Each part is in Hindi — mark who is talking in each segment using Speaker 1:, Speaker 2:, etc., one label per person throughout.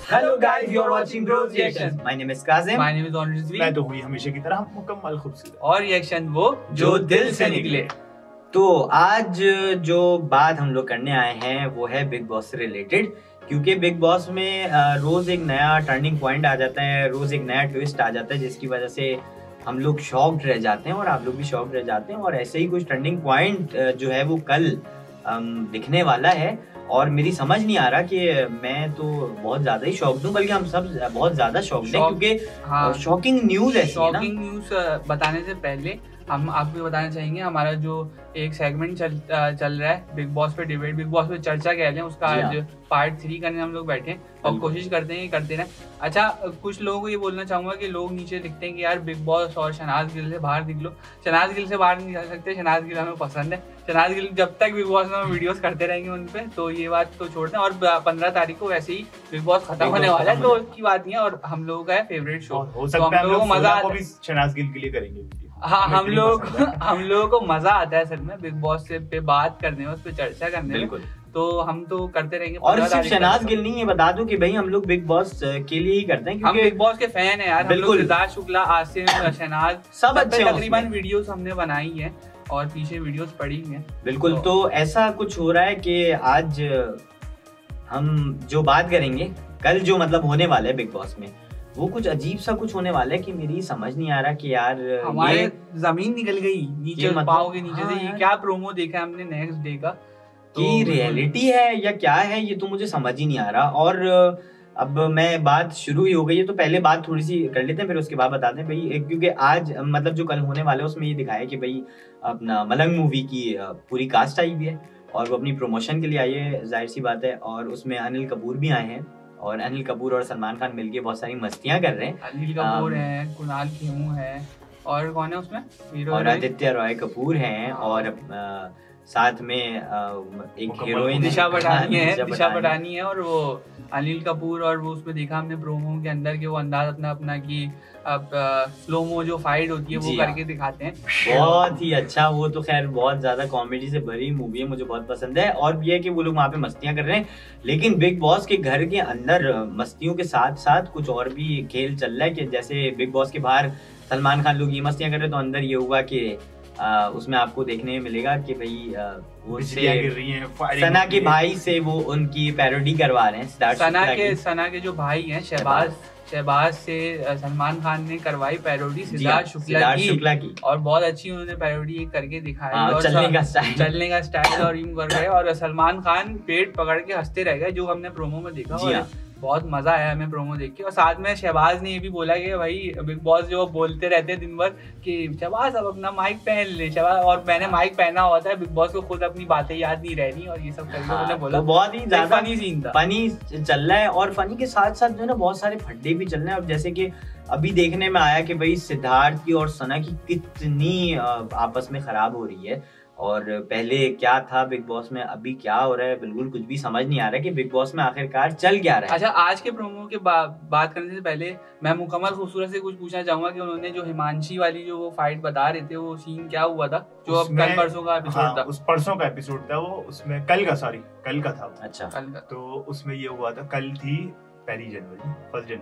Speaker 1: Hello guys, you're watching Bros Reactions.
Speaker 2: My name is Kazim.
Speaker 1: My name is Rizvi.
Speaker 3: मैं तो हुई हमेशा की तरह मुकम्मल खूबसूरत
Speaker 1: और रिएक्शन वो जो दिल से निकले।
Speaker 2: तो आज जो बात हम लोग करने आए हैं वो है बिग बॉस से रिलेटेड, क्योंकि बिग बॉस में रोज एक नया टर्निंग पॉइंट आ जाता है, रोज एक नया ट्विस्ट आ जाता है, जिसकी वजह से हम लोग शॉक्ड रह जाते हैं और आप लोग भी शॉक्ड रह जाते हैं। और ऐसे ही कुछ टर्निंग पॉइंट जो है वो कल दिखने वाला है और मेरी समझ नहीं आ रहा कि मैं तो बहुत ज्यादा ही शॉक्ड हूँ, बल्कि हम सब बहुत ज्यादा शॉक्ड हैं क्योंकि शॉकिंग न्यूज है।
Speaker 1: शॉकिंग न्यूज बताने से पहले हम आपको बताना चाहेंगे हमारा जो एक सेगमेंट चल रहा है बिग बॉस पे डिबेट, बिग बॉस पे चर्चा कह लें, उसका आज पार्ट 3 करने हम लोग बैठे हैं और कोशिश करते हैं कि करते रहें। अच्छा, कुछ लोगों को ये बोलना चाहूंगा कि लोग नीचे लिखते हैं कि यार बिग बॉस और शहनाज गिल से बाहर निकलो। शहनाज गिल से बाहर नहीं निकल सकते, शहनाज गिल हमें पसंद है। शहनाज गिल जब तक बिग बॉस में हम वीडियोस करते रहेंगे उन पे, तो ये बात तो छोड़ दें। और 15 तारीख को वैसे ही बिग बॉस खत्म होने वाला है, तो उसकी बात नहीं है। और हम लोगों का है फेवरेट शो, तो हम लोगों को मजा आता है।
Speaker 3: शहनाज गिल के लिए करेंगे।
Speaker 1: हाँ, हम लोगों को मजा आता है सच में बिग बॉस से पे बात करने में, उस पे चर्चा करने में, तो हम तो करते रहेंगे।
Speaker 2: और सिर्फ शहनाज गिल नहीं, ये बता दूं कि भाई हम लोग बिग बॉस के लिए ही करते हैं,
Speaker 1: हम बिग बॉस के फैन हैं यार। बिल्कुल, सिद्धार्थ, शुक्ला, आसिम, शहनाज सब अच्छे तकरीबन वीडियोस हमने बनाई है और पीछे वीडियोस पड़ी हैं।
Speaker 2: बिल्कुल, तो ऐसा कुछ हो रहा है कि आज हम जो बात करेंगे कल जो मतलब होने वाला है बिग बॉस में, वो कुछ अजीब सा कुछ होने वाला है कि मेरी समझ नहीं आ रहा कि यार
Speaker 1: हमारे जमीन निकल गई नीचे, पाँव के नीचे से। ये क्या प्रोमो देखा हमने नेक्स्ट डे का,
Speaker 2: कि रियलिटी है या क्या है, ये तो मुझे समझ ही नहीं आ रहा। और अब मैं बात शुरू ही हो गई है, तो पहले बात थोड़ी सी कर लेते हैं, फिर उसके बाद बताते हैं भाई। क्योंकि आज मतलब जो कल होने वाला है उसमें ये दिखाया कि भाई अपना मलंग मूवी की पूरी कास्ट आई हुई है और वो अपनी प्रमोशन के लिए आई है, जाहिर सी बात है। और उसमें अनिल कपूर भी आए हैं और अनिल कपूर और सलमान खान मिलके बहुत सारी मस्तियां कर रहे हैं।
Speaker 1: अनिल कपूर हैं, कुणाल खेमू है, और कौन है उसमें हीरो,
Speaker 2: और आदित्य रॉय कपूर हैं, और साथ में एक हीरोइन
Speaker 1: दिशा पटानी है। और वो अनिल कपूर, और वो उसमें देखा हमने प्रोमो के अंदर कि वो अंदाज अपना कि अब स्लोमो जो फाइट होती है वो करके दिखाते हैं।
Speaker 2: बहुत ही अच्छा, वो तो खैर बहुत ज्यादा कॉमेडी से भरी मूवी है, मुझे बहुत पसंद है। और ये है कि वो लोग वहाँ पे मस्तियां कर रहे हैं, लेकिन बिग बॉस के घर के अंदर मस्तियों के साथ साथ कुछ और भी खेल चल रहा है। कि जैसे बिग बॉस के बाहर सलमान खान लोग ये मस्तियां कर रहे हैं, तो अंदर ये हुआ कि उसमें आपको देखने में मिलेगा कि भाई वो सना के भाई से वो उनकी पैरोडी करवा रहे हैं।
Speaker 1: सना के जो भाई हैं शहबाज से सलमान खान ने करवाई पैरोडी सिद्धार्थ शुक्ला की, और बहुत अच्छी उन्होंने पैरोडी करके दिखाया। और चलने का स्टाइल और यूं कर रहे, और सलमान खान पेट पकड़ के हंसते रह गए, जो हमने प्रोमो में देखा। बहुत मजा आया हमें प्रोमो देख के। और साथ में शहबाज ने ये भी बोला कि भाई बिग बॉस जो बोलते रहते हैं दिन भर कि शहबाज अब अपना माइक पहन ले शहबाज, और मैंने माइक पहना हुआ था, बिग बॉस को खुद अपनी बातें याद नहीं रहनी, और ये सब करके उन्होंने बोला।
Speaker 2: तो बहुत ही ज्यादा फनी सीन था, फनी चल रहा है। और फनी के साथ साथ जो है ना बहुत सारे फड्डे भी चल रहे हैं। अब जैसे कि अभी देखने में आया कि भाई सिद्धार्थ की और सना की कितनी आपस में खराब हो रही है, और पहले क्या था बिग बॉस में, अभी क्या हो रहा है, बिल्कुल कुछ भी समझ नहीं आ रहा है कि बिग बॉस में आखिरकार चल क्या रहा है।
Speaker 1: अच्छा, आज के प्रोमो के बात करने से पहले मैं मुकम्मल खूबसूरत से कुछ पूछना चाहूंगा कि उन्होंने जो हिमांशी वाली जो वो फाइट बता रहे थे, वो सीन क्या हुआ था जो अब कल परसों का एपिसोड था?
Speaker 3: उस परसों का एपिसोड था वो, उसमें कल का था।
Speaker 2: अच्छा,
Speaker 3: कल का। तो उसमें ये हुआ था, कल थी पहली जनवरी,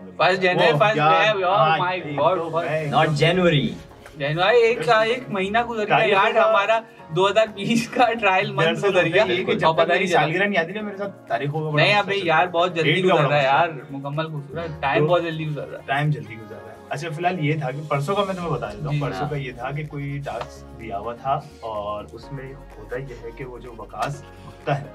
Speaker 2: नॉट जनवरी,
Speaker 1: एक महीना गुजर गया यार, हमारा 2020 का ट्रायल मंथ गुजर गया।
Speaker 3: सालगिरह नहीं आती ना मेरे साथ तारीखों का।
Speaker 1: नहीं अबे यार, बहुत जल्दी गुजर रहा है यार, मुकम्मल खूबसूरत टाइम बहुत जल्दी गुजर रहा है।
Speaker 3: अच्छा, फिलहाल ये था कि परसों का मैं तुम्हें बता देता हूँ। परसों का ये था कि कोई टास्क दिया हुआ था, और उसमें होता ये है कि वो जो विकास होता है,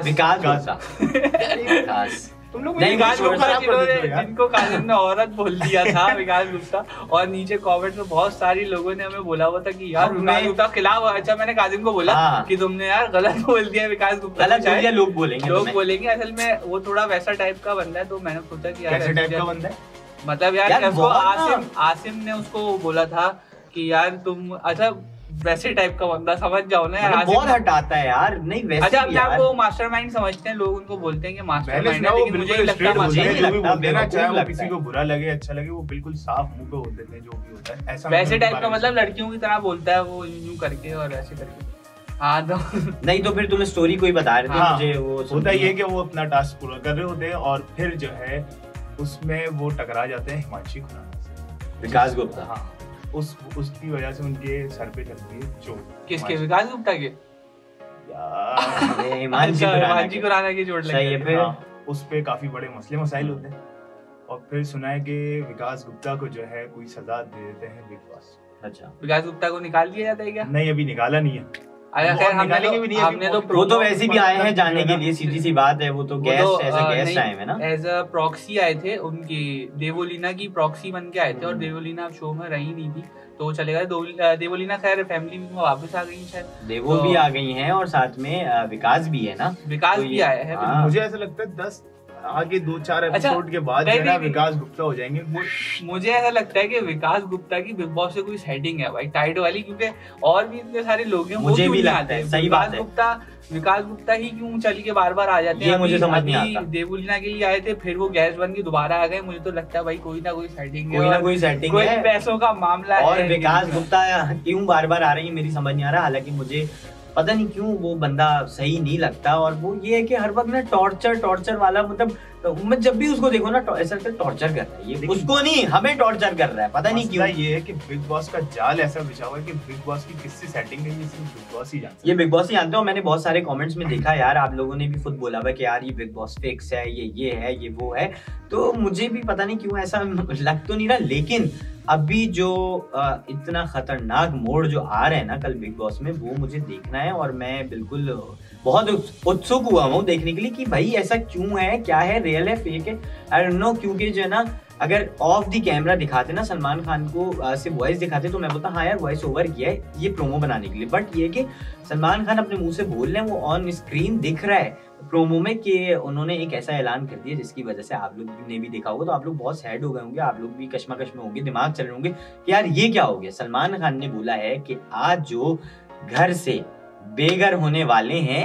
Speaker 3: विकास तुम लोग
Speaker 1: जिनको काजिम ने औरत बोल दिया था विकास गुप्ता, और नीचे कमेंट में बहुत सारी लोगों ने हमें बोला हुआ था कि यार विकास गुप्ता खिलाफ। अच्छा, मैंने काजिम को बोला कि तुमने यार गलत बोल दिया विकास गुप्ता,
Speaker 2: लोग बोलेंगे।
Speaker 1: असल में वो थोड़ा वैसा टाइप का बंदा है, तो मैंने सोचा कि यार
Speaker 3: कैसे टाइप का बंदा है,
Speaker 1: मतलब यार आसिम ने उसको बोला था कि यार तुम, अच्छा वैसे टाइप का बंदा समझ जाओ ना यार,
Speaker 2: बहुत हटाता है यार। नहीं वैसे
Speaker 1: अच्छा, अपने आप को मास्टरमाइंड समझते हैं लोग, उनको बोलते हैं कि मास्टरमाइंड है, लेकिन मुझे लगता है
Speaker 3: चाहे वो किसी को बुरा लगे अच्छा लगे, वो बिल्कुल साफ मुंह पे बोल देते हैं जो भी होता है। ऐसा
Speaker 1: वैसे टाइप का मतलब लड़कियों की तरह बोलता है वो, यूं करके और ऐसे करके। हाँ तो
Speaker 2: नहीं, तो फिर तुम स्टोरी कोई बता रहे थे मुझे। वो
Speaker 3: होता ही है कि वो अपना टास्क पूरा कर रहे होते हैं, और फिर जो है उसमें वो टकरा जाते हैं हिमांशी खुराना से,
Speaker 2: विकास गुप्ता।
Speaker 3: हाँ, उसकी वजह से उनके सर पे चलती है चोट।
Speaker 1: किसके? विकास गुप्ता के?
Speaker 2: हिमांशी
Speaker 1: खुराना की चोट लगी है।
Speaker 2: फिर
Speaker 3: उस पे काफी बड़े मसले मसाइल होते हैं, और फिर सुना है कि विकास गुप्ता को जो है कोई सजा दे देते हैं बिग बॉस।
Speaker 2: अच्छा,
Speaker 1: विकास गुप्ता को निकाल दिया जाता है क्या?
Speaker 3: नहीं, अभी निकाला नहीं है।
Speaker 1: हमने तो
Speaker 2: वो तो वैसे भी आए हैं जाने के लिए, सीधी सी बात है, वो तो गेस्ट एज अ गेस्ट आए हैं ना,
Speaker 1: एज अ प्रॉक्सी आए थे, उनकी देवोलीना की प्रॉक्सी बन के आए थे, और देवोलीना शो में रही नहीं थी तो चले गए। देवोलीना खैर फैमिली में वापस आ गई शायद,
Speaker 2: देवो भी आ गई हैं, और साथ में विकास भी है ना,
Speaker 1: विकास भी आया है।
Speaker 3: मुझे ऐसा लगता है 10 आगे 2-4 एपिसोड के बाद जो है विकास गुप्ता हो जाएंगे।
Speaker 1: मुझे ऐसा लगता है कि विकास गुप्ता की बिग बॉस से कोई सेटिंग है भाई, टाइट वाली, क्योंकि और भी इतने सारे लोग हैं,
Speaker 2: मुझे भी लगता है, सही बात है।
Speaker 1: विकास गुप्ता ही क्यों चल के बार बार आ जाते हैं?
Speaker 2: मुझे समझ नहीं आता।
Speaker 1: देवोलीना के लिए आए थे, फिर वो गैस बन के दोबारा आ गए। मुझे तो लगता है भाई कोई ना कोई सेटिंग है, कोई पैसों का मामला है।
Speaker 2: और विकास गुप्ता क्यों बार बार आ रही है मेरी समझ नहीं आ रहा। हालांकि मुझे पता नहीं क्यों वो बंदा सही नहीं लगता, और वो ये है कि हर वक्त ना टॉर्चर वाला, मतलब मैं जब भी उसको देखो ना ऐसा लगता है टॉर्चर कर रहा है ये, उसको नहीं हमें टॉर्चर कर रहा है, पता नहीं क्यों।
Speaker 3: ये है कि बिग बॉस का जाल ऐसा बिछा हुआ है कि बिग बॉस की किससे सेटिंग है ये सिर्फ बिग बॉस ही जानता है।
Speaker 2: ये बिग बॉस ही जानते हो। मैंने बहुत सारे कमेंट्स में देखा यार, आप लोगों ने भी खुद बोला हुआ कि यार ये बिग बॉस फिक्स है, ये है, ये वो है, तो मुझे भी पता नहीं क्यों ऐसा लग तो नहीं रहा। लेकिन अभी जो इतना खतरनाक मोड़ जो आ रहा है ना कल बिग बॉस में, वो मुझे देखना है, और मैं बिल्कुल बहुत उत्सुक हुआ हूँ देखने के लिए कि भाई ऐसा क्यों है, क्या है, रियल है, फेक है, आई डोंट नो। क्योंकि जो है ना, अगर ऑफ द कैमरा दिखाते ना सलमान खान को से वॉइस दिखाते तो मैं बोलता हाँ यार वॉइस ओवर किया है ये प्रोमो बनाने के लिए, बट ये कि सलमान खान अपने मुंह से बोल रहे हैं, वो ऑन स्क्रीन दिख रहा है प्रोमो में कि उन्होंने एक ऐसा ऐलान कर दिया जिसकी वजह से आप लोग ने भी देखा होगा, तो आप लोग बहुत सैड हो गए होंगे, आप लोग भी कश्मकश में होंगे, दिमाग चल रहे होंगे कि यार ये क्या हो गया। सलमान खान ने बोला है कि आज जो घर से बेघर होने वाले हैं,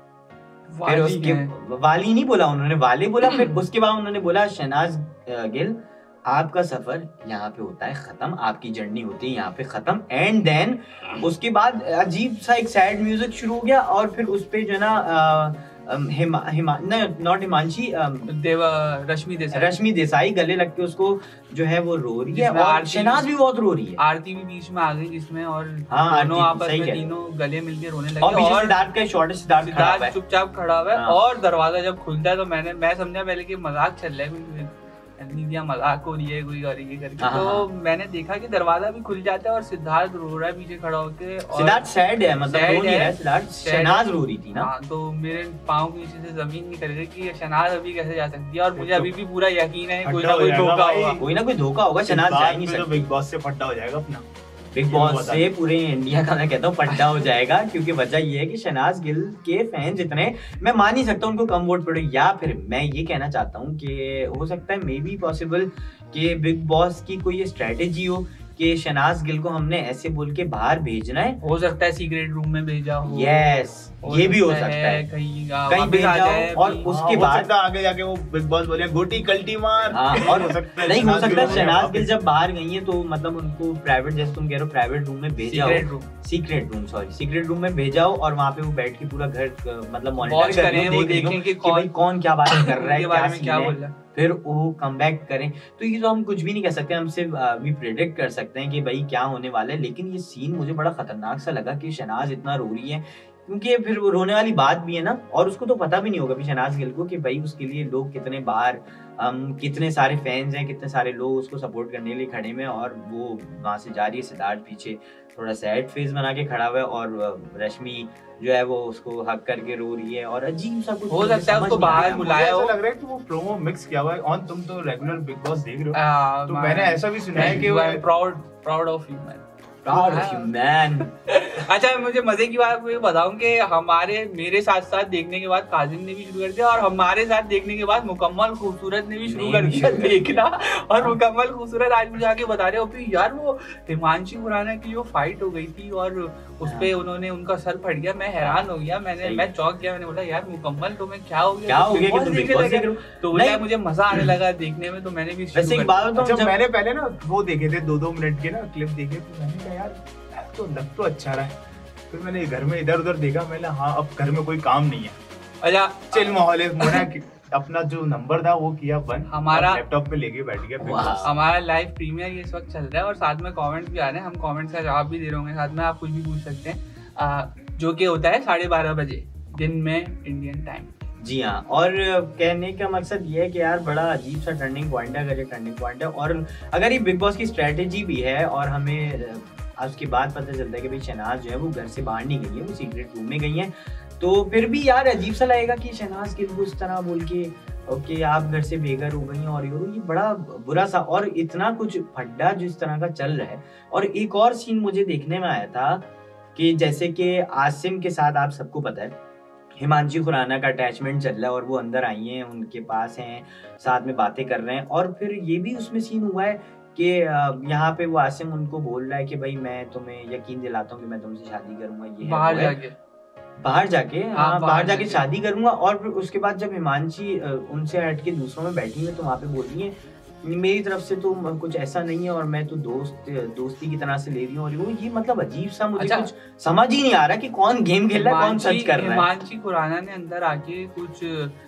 Speaker 2: फिर उसके वाली नहीं बोला उन्होंने, वाले बोला, फिर उसके बाद उन्होंने बोला शहनाज गिल आपका सफर यहाँ पे होता है खत्म, आपकी जर्नी होती है यहाँ पे खत्म। एंड देन उसके बाद अजीब सा एक सैड म्यूजिक शुरू हो गया, और फिर उस पे जो है ना नॉट हिमांशी, रश्मि देसाई गले लग के उसको जो है वो रो रही है, और शहनाज भी बहुत रो रही है,
Speaker 1: आरती भी बीच में आ गई जिसमें, और
Speaker 2: दोनों
Speaker 1: आपस में तीनों गले मिलके रोने लगे,
Speaker 2: और सिद्धार्थ का शॉट, सिद्धार्थ
Speaker 1: चुपचाप खड़ा हुआ है, और दरवाजा जब खुलता है तो मैं समझा पहले कि मजाक चल रहा है, मजाक हो रही है कोई करके, तो मैंने देखा कि दरवाजा भी खुल जाता है और सिद्धार्थ रो रहा है पीछे खड़ा होके,
Speaker 2: सिद्धार्थ सैड है, मतलब रो नहीं रहा है, सिद्धार्थ शहनाज रो रही थी ना।
Speaker 1: तो मेरे पाँव के नीचे से जमीन निकल गई कि शहनाज अभी कैसे जा सकती है, और मुझे अभी भी पूरा यकीन है कोई ना कोई
Speaker 2: धोखा होगा, शहनाज जा ही नहीं सकती,
Speaker 3: बिग बॉस से फट्टा हो जाएगा अपना,
Speaker 2: बिग बॉस से पूरे इंडिया का मैं कहता हूँ पट्टा हो जाएगा। क्योंकि वजह ये है कि शहनाज गिल के फैंस इतने, मैं मान नहीं सकता उनको कम वोट पड़े, या फिर मैं ये कहना चाहता हूँ कि हो सकता है मे बी पॉसिबल कि बिग बॉस की कोई स्ट्रेटेजी हो कि शहनाज गिल को हमने ऐसे बोल के बाहर भेजना है,
Speaker 1: हो सकता है सीक्रेट रूम में भेजा हो,
Speaker 2: यस ये भी हो सकता है, कहीं भेजा हो, और उसके बाद
Speaker 3: आगे जाके वो बिग बॉस बोले गोटी कल्टी मार,
Speaker 2: और हो सकता है नहीं हो सकता है शहनाज गिल जब बाहर गई है तो मतलब उनको प्राइवेट, जैसे तुम कह रहे हो प्राइवेट रूम में भेजा हो, सीक्रेट रूम में भेजा हो, और वहाँ पे वो बैठ के पूरा घर मतलब मॉनिटर करें कि भाई कौन क्या बात कर रहा है, क्या बोल रहा है, फिर वो कम बैक करें। तो ये तो हम कुछ भी नहीं कह सकते, हम सिर्फ भी प्रेडिक्ट कर सकते हैं कि भाई क्या होने वाला है। लेकिन ये सीन मुझे बड़ा खतरनाक सा लगा कि शहनाज इतना रो रही है, क्योंकि फिर वो रोने वाली बात भी है ना, और उसको तो पता भी नहीं होगा शहनाज गिल को कि भाई उसके लिए लोग कितने बाहर, कितने सारे फैंस हैं, कितने सारे लोग उसको सपोर्ट करने के लिए खड़े में, और वो वहां से जा रही है। सिद्धार्थ पीछे थोड़ा सैड फेस बना के खड़ा हुआ है, और रश्मि जो है वो उसको हक करके रो रही है, और अजीब सा कुछ
Speaker 1: हो सकता है उसको बाहर बुलाया हो।
Speaker 3: ऐसा लग रहा है कि वो प्रोमो मिक्स किया हुआ है। और तुम तो रेगुलर बिग बॉस देख रहे हो, तो मैंने ऐसा भी सुना है कि
Speaker 1: I am proud of you man. अच्छा मुझे मजे की बात ये बताऊं कि मेरे साथ देखने के बाद काजिम ने भी शुरू कर दिया, और हमारे साथ देखने के बाद मुकम्मल खूबसूरत ने भी शुरू कर दिया देखना, और मुकम्मल खूबसूरत आज मुझे आके बता रहे हो यार वो हिमांशी खुराना की जो फाइट हो गई थी और उस पे उन्होंने उनका सर फट गया, मैं हैरान हो गया, मैं चौंक गया, मैंने बोला यार मुकम्मल तो मैं क्या हो गया तो मुझे मजा आने लगा देखने में, तो मैंने भी
Speaker 3: मैंने पहले ना वो देखे थे 2-2 मिनट के ना क्लिप देखे, तो मैंने कहा यार तो लग तो अच्छा रहा है। फिर मैंने घर में इधर उधर देखा, मैंने हाँ अब घर में कोई काम नहीं है, अच्छा चिल माहौल है, अपना जो नंबर था वो किया बंद,
Speaker 1: हमारा
Speaker 3: लैपटॉप पे लेके बैठ गया।
Speaker 1: हमारा लाइव प्रीमियर इस वक्त चल रहा है और साथ में कमेंट्स भी आ रहे हैं, हम कमेंट्स का जवाब भी दे रहे होंगे, साथ में आप कुछ भी पूछ सकते हैं, जो कि होता है 12:30 बजे दिन में इंडियन टाइम।
Speaker 2: जी हाँ, और कहने का मकसद ये है कि यार बड़ा अजीब सा टर्निंग पॉइंट है, अगर ये टर्निंग पॉइंट है और अगर ये बिग बॉस की स्ट्रेटेजी भी है और हमें उसके बाद पता चलता है कि भाई शहनाज जो है वो घर से बाहर नहीं गई है, वो सीक्रेट रूम में गई है, तो फिर भी यार अजीब सा लगेगा कि शहनाज गिल को इस तरह बोल के ओके आप घर से बेघर हो गई और ये बड़ा बुरा सा और इतना कुछ फड्डा जिस तरह का चल रहा है। और एक और सीन मुझे देखने में आया था कि जैसे कि आसिम के साथ आप सबको पता है हिमांशी खुराना का अटैचमेंट चल रहा है और वो अंदर आई हैं, उनके पास हैं, साथ में बातें कर रहे हैं और फिर ये भी उसमें सीन हुआ है कि यहाँ पे वो आसिम उनको बोल रहा है कि भाई मैं तुम्हें यकीन दिलाता हूँ कि मैं तुमसे शादी करूंगा, ये बाहर जाके शादी करूंगा। और फिर उसके बाद जब हिमांशी उनसे हट के दूसरों में बैठी है तो वहाँ पे बोल रही है मेरी तरफ से तो कुछ ऐसा नहीं है और मैं तो दोस्ती की तरह से ले रही हूँ। और ये मतलब अजीब सा मुझे कुछ समझ ही नहीं आ रहा कि कौन गेम खेल रहा है, कौन सच कर रहा है।
Speaker 1: हिमांशी खुराना ने अंदर आके कुछ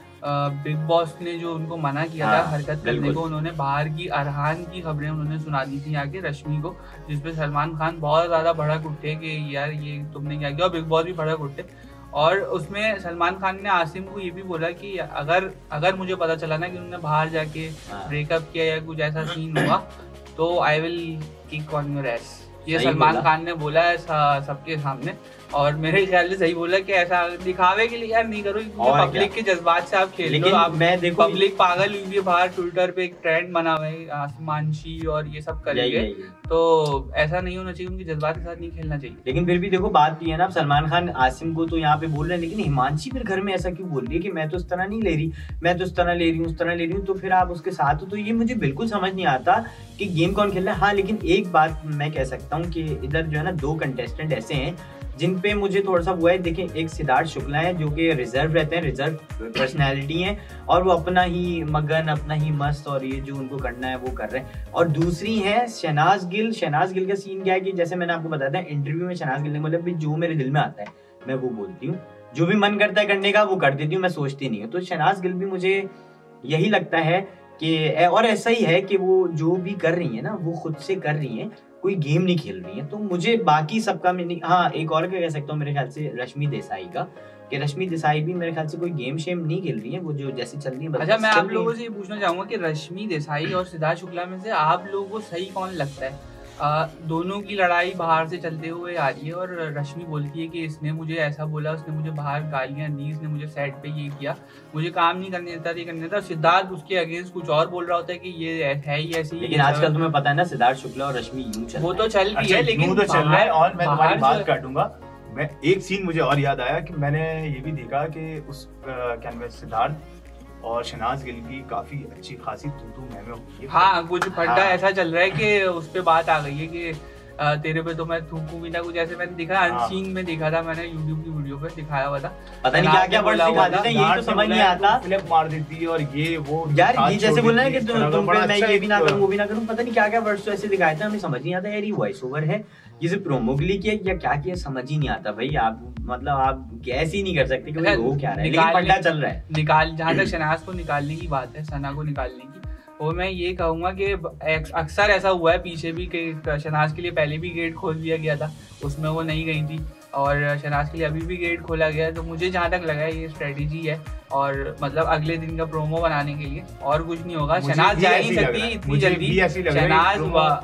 Speaker 1: बिग बॉस ने जो उनको मना किया था हरकत करने को, उन्होंने बाहर की अरहान की खबरें उन्होंने सुना दी थी आके रश्मि को, जिसपे सलमान खान बहुत ज्यादा भड़क उठे कि यार ये तुमने क्या किया, और बिग बॉस भी भड़क उठे। और उसमें सलमान खान ने आसिम को ये भी बोला कि अगर मुझे पता चला ना कि उन्होंने बाहर जाके ब्रेकअप किया या कुछ ऐसा सीन हुआ तो I will kick on your ass, ये सलमान खान ने बोला है सबके सामने। और मेरे ख्याल से सही बोला कि ऐसा दिखावे के लिए यार नहीं करो, पब्लिक के जज्बात से आप खेल लो। आप पब्लिक पागल हुई है बाहर, ट्विटर पे एक ट्रेंड बना हुआ है आसमानशी और ये सब करेंगे, तो ऐसा नहीं होना चाहिए, उनके जज्बात के साथ नहीं खेलना चाहिए।
Speaker 2: लेकिन फिर भी देखो बात ये है ना, सलमान खान आसिम को तो यहाँ पे बोल रहे हैं, लेकिन हिमांशी फिर घर में ऐसा क्यों बोल रही है कि मैं तो इस तरह नहीं ले रही, मैं तो इस तरह ले रही हूँ, उस तरह ले रही हूँ, तो फिर आप उसके साथ हो, तो ये मुझे बिल्कुल समझ नहीं आता कि गेम कौन खेल रहा है। हाँ, लेकिन एक बात मैं कह सकता हूँ कि इधर जो है ना 2 कंटेस्टेंट ऐसे हैं जिन पे मुझे थोड़ा सा वो है। देखिए, एक सिद्धार्थ शुक्ला है जो कि रिजर्व रहते हैं, रिजर्व पर्सनैलिटी है और वो अपना ही मगन, अपना ही मस्त और ये जो उनको करना है वो कर रहे हैं। और दूसरी है शहनाज गिल। शहनाज गिल का सीन क्या है कि जैसे मैंने आपको बताया था इंटरव्यू में, शहनाज गिल ने बोला जो मेरे दिल में आता है मैं वो बोलती हूँ, जो भी मन करता है करने का वो कर देती हूँ, मैं सोचती नहीं हूँ। तो शहनाज गिल भी मुझे यही लगता है कि, और ऐसा ही है कि वो जो भी कर रही है ना वो खुद से कर रही है, कोई गेम नहीं खेल रही है। तो मुझे बाकी सबका हाँ, एक और क्या कह सकता हूँ मेरे ख्याल से रश्मि देसाई का, कि रश्मि देसाई भी मेरे ख्याल से कोई गेम शेम नहीं खेल रही है, वो जो जैसे चल रही है।
Speaker 1: अच्छा, मैं आप लोगों से ये पूछना चाहूंगा कि रश्मि देसाई और सिद्धार्थ शुक्ला में से आप लोगों को सही कौन लगता है? दोनों की लड़ाई बाहर से चलते हुए आ रही है और रश्मि बोलती है कि इसने मुझे ऐसा बोला, उसने मुझे बाहर गालियां दी, इसने मुझे सेट पे ये किया, मुझे काम नहीं करने देता, ये करने देता। सिद्धार्थ उसके अगेंस्ट कुछ और बोल रहा होता है कि ये है ही ऐसी।
Speaker 2: लेकिन आजकल तुम्हें पता है ना सिद्धार्थ शुक्ला और रश्मि यूं चल,
Speaker 1: वो तो चल भी है, लेकिन
Speaker 3: तो चल रहा है। और मैं तुम्हारी बात काटूंगा, मैं एक सीन मुझे और याद आया कि मैंने ये भी देखा कि उस सिद्धार्थ और शहनाज गिल की काफी अच्छी खासी तू मैं होती है।
Speaker 1: हाँ, कुछ फड्डा ऐसा चल रहा है कि उस पे बात आ गई है कि तेरे पे तो मैं थूकूंगी ना, कुछ ऐसे मैंने देखा, अनसीन में देखा था मैंने, यूट्यूब की वीडियो पे दिखाया हुआ था।
Speaker 2: पता नहीं क्या क्या वर्ड्स दिखा देते हैं, यही तो समझ नहीं आता।
Speaker 3: फ्लिप मार देती है और ये वो
Speaker 2: यार, ये जैसे बोलना है कि तुम पे मैं ये भी ना करूं वो भी ना करूं, पता नहीं क्या क्या वर्ड्स तो ऐसे दिखाए थे, हमें समझ नहीं आता यार ये वॉइस ओवर है, ये सिर्फ प्रोमो के लिए किया या क्या किया, समझ ही नहीं आता भाई। आप मतलब आप गैस ही नहीं कर सकते कि वो क्या रहा है, लेकिन फड्डा चल रहा है।
Speaker 1: जहाँ तक शहनाज को निकालने की बात है, सना को निकालने की, वो मैं ये कहूंगा कि अक्सर ऐसा हुआ है पीछे भी कि शहनाज के लिए पहले भी गेट खोल दिया गया था, उसमें वो नहीं गई थी, और शहनाज के लिए अभी भी गेट खोला गया है। तो मुझे जहाँ तक लगा है ये स्ट्रेटेजी है, और मतलब अगले दिन का प्रोमो बनाने के लिए, और कुछ नहीं होगा। शहनाज जा नहीं सकती इतनी जल्दी। शहनाज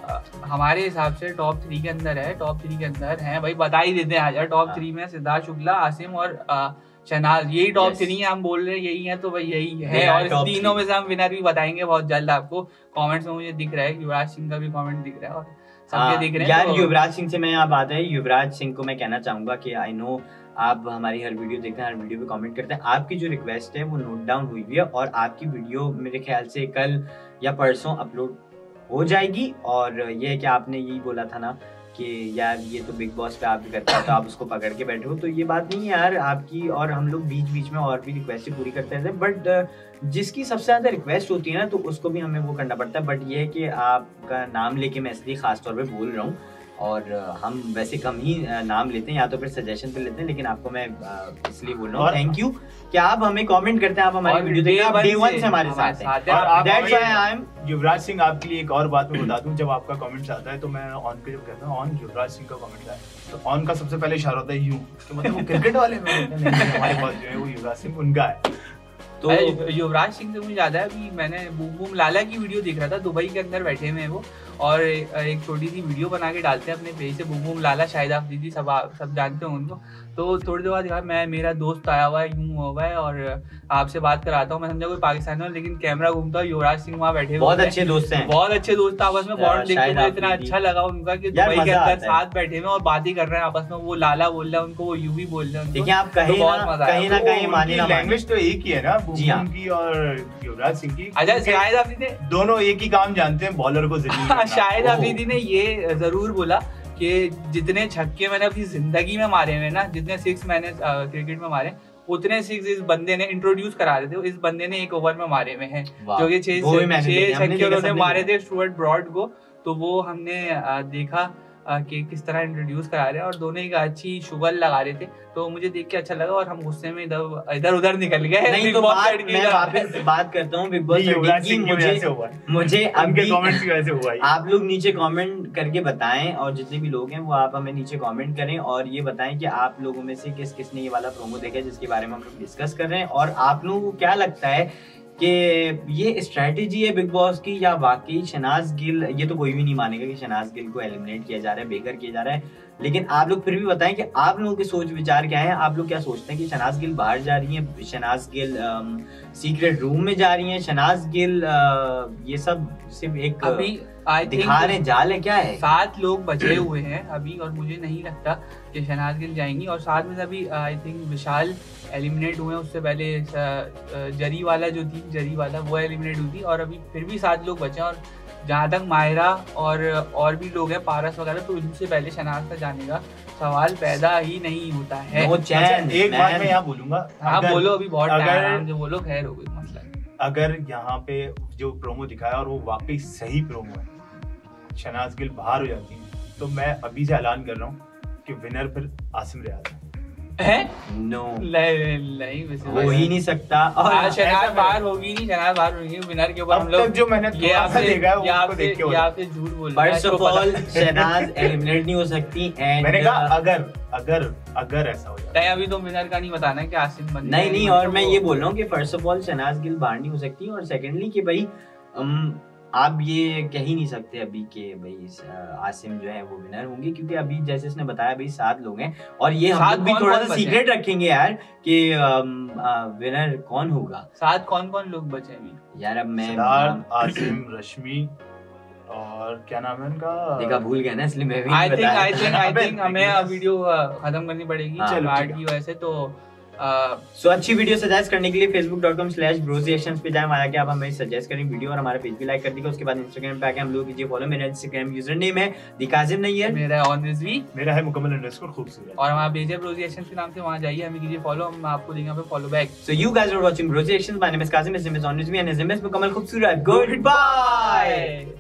Speaker 1: हमारे हिसाब से टॉप 3 के अंदर है, टॉप 3 के अंदर है भाई, बता ही देते हैं आज। टॉप 3 में सिद्धार्थ शुक्ला, आसिम और शहनाज, यही टॉप 3 है। हम बोल रहे हैं यही है तो भाई यही है, और इस तीनों में से हम विनर भी बताएंगे बहुत जल्द आपको। कमेंट्स में मुझे दिख रहा है युवराज सिंह का भी कमेंट दिख रहा है और सबके दिख रहे हैं।
Speaker 2: यार, युवराज सिंह से मैं यहाँ बात है, युवराज सिंह को मैं कहना चाहूंगा कि आई नो आप हमारी हर वीडियो देखते हैं, हर वीडियो पे कमेंट करते हैं, आपकी जो रिक्वेस्ट है वो नोट डाउन हुई है और आपकी वीडियो मेरे ख्याल से कल या परसों अपलोड हो जाएगी। और ये है कि आपने यही बोला था ना कि यार ये तो बिग बॉस पे आप भी करते हैं तो आप उसको पकड़ के बैठे हो, तो ये बात नहीं है यार आपकी। और हम लोग बीच बीच में और भी रिक्वेस्ट पूरी करते हैं, बट जिसकी सबसे ज्यादा रिक्वेस्ट होती है ना तो उसको भी हमें वो करना पड़ता है। बट ये है कि आपका नाम लेके मैं इसलिए खास तौर पे बोल रहा हूँ, और हम वैसे कम ही नाम लेते हैं या तो फिर सजेशन पे लेते हैं, लेकिन आपको मैं इसलिए बोल रहा हूँ थैंक यू कि आप हमें कमेंट करते हैं, आप हमारी वीडियो देखते हैं, डे 1 से हमारे साथ हैं। और that's why I am
Speaker 3: Yuvraj Singh. आपके लिए एक और बात मैं बता दूं, जब आपका कमेंट आता है तो मैं ऑन पे जब कहता हूं ऑन युवराज सिंह का कमेंट आया तो ऑन का सबसे पहले इशारा होता है यूं, तो मतलब वो क्रिकेट वाले में नहीं, हमारे पास जो है वो युवराज सिंह उनका है।
Speaker 1: तो युवराज सिंह से मुझे याद है, अभी मैंने बूम बूम लाला की वीडियो देख रहा था, दुबई के अंदर बैठे हुए हैं वो, और एक छोटी सी वीडियो बना के डालते हैं अपने पेज से, बूम बूम लाला, शायद आप दीदी सब जानते हो उनको। तो थोड़ी देर बाद यार मेरा दोस्त आया हुआ है, यूं हुआ है और आपसे बात कराता हूँ, मैं समझा कोई पाकिस्तानी हो, लेकिन कैमरा घूमता है, युवराज सिंह वहाँ बैठे हुए,
Speaker 2: बहुत अच्छे दोस्त हैं,
Speaker 1: बहुत अच्छे दोस्त आपस में, बॉन्ड देख के मुझे इतना अच्छा लगा उनका कि दुबई के अंदर साथ बैठे हुए और बात ही कर रहे हैं आपस में, वो लाला बोल रहा है उनको, वो यू भी बोल रहे हैं।
Speaker 2: देखिए आप कहीं ना कहीं मानिए
Speaker 3: लैंग्वेज तो एक ही है ना, बूम की और युवराज सिंह की।
Speaker 1: अच्छा, शाहिद अफरीदी ने
Speaker 3: दोनों एक ही काम जानते हैं, बॉलर को जरूर।
Speaker 1: शाहिद अफरीदी ने ये जरूर बोला कि जितने छक्के मैंने अपनी जिंदगी में मारे हैं ना, जितने 6 मैंने क्रिकेट में मारे, उतने 6 इस बंदे ने इंट्रोड्यूस करा रहे थे, इस बंदे ने एक ओवर में मारे हुए हैं, जो कि 6 छक्के उन्होंने मारे थे स्टुअर्ट ब्रॉड को। तो वो हमने देखा कि किस तरह इंट्रोड्यूस करा रहे हैं, और दोनों एक अच्छी शुगल लगा रहे थे, तो मुझे देख के अच्छा लगा और हम गुस्से में इधर उधर निकल गए।
Speaker 2: नहीं तो मैं वापस बात करता हूँ बिग बॉस की, मुझे अभी
Speaker 3: कमेंट्स की वजह से हुआ है।
Speaker 2: आप लोग नीचे कमेंट करके बताएं, और जितने भी लोग हैं वो आप हमें नीचे कमेंट करें और ये बताएं कि आप लोगों में से किस किसने ये वाला प्रोमो देखा है जिसके बारे में हम लोग डिस्कस कर रहे हैं, और आप लोगों को क्या लगता है कि ये स्ट्रेटेजी है बिग बॉस की या वाकई शहनाज गिल, ये तो कोई भी नहीं मानेगा कि शहनाज गिल को एलिमिनेट किया जा रहा है, बेघर किया जा रहा है, लेकिन आप लोग फिर भी बताएं कि आप लोगों के सोच विचार क्या है, आप लोग क्या सोचते हैं कि शहनाज गिल बाहर जा रही है, शहनाज गिल सीक्रेट रूम में जा रही है, शहनाज गिल ये सब सिर्फ एक
Speaker 1: अभी
Speaker 2: दिखा रहे जाल है, क्या है?
Speaker 1: 7 लोग बचे हुए हैं अभी, और मुझे नहीं लगता कि शहनाज गिल जाएंगी, और साथ में अभी आई थिंक विशाल एलिमिनेट हुए हैं, उससे पहले जरी वाला वो एलिमिनेट हुई थी, और अभी फिर भी 7 लोग बचे हैं, और जहाँ तक माहिरा और भी लोग हैं, पारस वगैरह, तो इनसे पहले शहनाज का जाने का सवाल पैदा ही नहीं होता है।
Speaker 3: एक बात मैं यहाँ बोलूंगा,
Speaker 1: हाँ बोलो, अभी बहुत टाइम जो बोलो, खैर हो गई मसला।
Speaker 3: अगर यहाँ पे जो प्रोमो दिखाया और वो वाकई सही प्रोमो है, शहनाज गिल बाहर हो जाती है, तो मैं अभी से ऐलान कर रहा हूँ कि विनर फिर आसिम रियाज
Speaker 1: है।
Speaker 2: नो
Speaker 1: नहीं
Speaker 2: हो ही नहीं सकता,
Speaker 1: और शहनाज बाहर होगी नहीं, शहनाज बाहर होगी, विनर के ऊपर हम लोग
Speaker 3: जो मैंने ये
Speaker 1: आपसे झूठ बोल रहे हैं।
Speaker 2: First of all Shehnaaz eliminate नहीं हो सकती, एंड
Speaker 3: मैंने कहा अगर ऐसा हो जाता
Speaker 1: है, अभी तो विनर का नहीं बताना कि आसिम बन
Speaker 2: नहीं, और मैं ये बोल रहा हूँ कि first of all Shehnaaz Gill बाहर नहीं हो सकती, और सेकेंडली कि भाई आप ये कह ही नहीं सकते अभी कि भाई आसिम जो है वो विनर होंगे, क्योंकि अभी जैसे इसने बताया भाई 7 लोग हैं, और ये हम लोग भी थोड़ा सा सीक्रेट रखेंगे यार कि विनर कौन होगा।
Speaker 1: 7 कौन लोग बचे अभी
Speaker 2: यार? अब मैं
Speaker 3: सिद्धार्थ, आसिम, रश्मि और क्या नाम है उनका,
Speaker 2: देखा भूल गया ना, इसलिए मैं भी
Speaker 1: आई थिंक हमें वीडियो खत्म करनी पड़ेगी कार्ड की वजह से। तो
Speaker 2: सो अच्छी वीडियो सजेस्ट करने के लिए facebook.com/brosreactions पे जाएं, वहां आके आप हमें सजेस्ट करें वीडियो, और हमारा पेज भी लाइक कर दीजिएगा। उसके बाद इंस्टाग्राम पे आके हम लोग कीजिए फॉलो, मेरा इंस्टाग्राम यूजर नेम है दिकाजिम नैयर,
Speaker 1: मेरा ऑन रिजवी,
Speaker 3: मेरा है मुकम्मल_खूबसूरत,
Speaker 1: और हमारा पेज है ब्रोसरिएक्शंस के नाम से, वहां जाइए, हमें कीजिए फॉलो, हम आपको देंगे पे follow back.
Speaker 2: So you guys are watching bros reactions, my name is Kazim, his name is Aun Rizvi, and his name is मुकम्मल खूबसूरत। Good bye.